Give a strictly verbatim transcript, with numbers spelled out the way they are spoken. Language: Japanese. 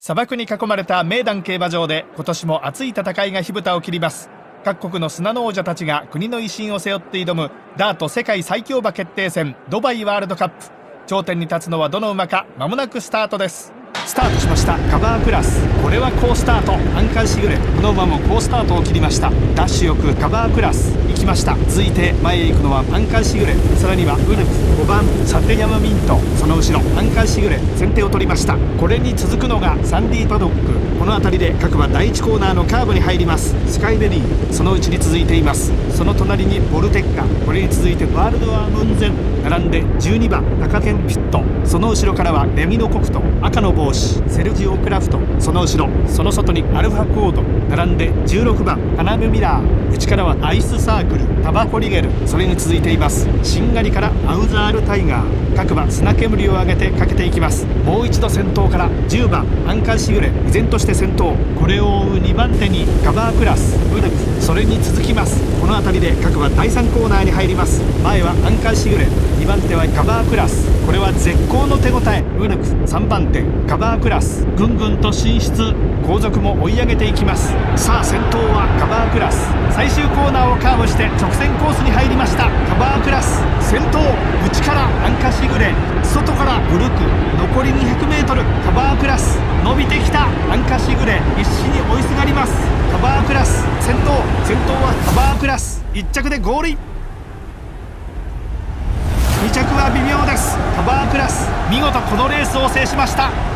砂漠に囲まれた名山競馬場で今年も熱い戦いが火蓋を切ります。各国の砂の王者たちが国の威信を背負って挑むダート世界最強馬決定戦ドバイワールドカップ。頂点に立つのはどの馬か、間もなくスタートです。スタートしました。カバークラス、これは好スタート。アンカーシグレ、この馬も好スタートを切りました。ダッシュよくカバークラス行きました。続いて前へ行くのはアンカーシグレ、さらにはウルフ、ごばんサテヤマミント、その後ろアンカーシグレ先手を取りました。これに続くのがサンディパドック。この辺りで各馬だいいちコーナーのカーブに入ります。スカイベリー、そのうちに続いています。その隣にボルテッカ、これに続いてワールドアームンゼン、並んでじゅうにばんタカケンピット、その後ろからはレミノコクト、赤の帽子セルジオクラフト、その後ろその外にアルファコード、並んでじゅうろくばんパナムミラー、内からはアイスサークル、タバコリゲル、それに続いています。しんがりからアウザールタイガー、各馬砂煙を上げてかけていきます。もう一度先頭からじゅうばんアンカーシグレ依然として先頭、これを追うにばん手にカバークラス、ウルフ、それに続きます。この辺りで各馬だいさんコーナーに入ります。前はアンカーシグレ、にばん手はカバークラス、これは絶好の手応え。ウルフ、さんばん手カバークラス、ぐんぐんと進出、後続も追い上げていきます。さあ先頭はカバークラス、最終コーナーをカーブして直線コースに入りました。カバークラス先頭、内からアンカシグレ、外からウルク、残り にひゃくメートル、カバークラス伸びてきた。アンカシグレ必死に追いすがります。カバークラス先頭、先頭はカバークラス、いっちゃくでゴールイン。にちゃくは微妙です。カバークラス見事このレースを制しました。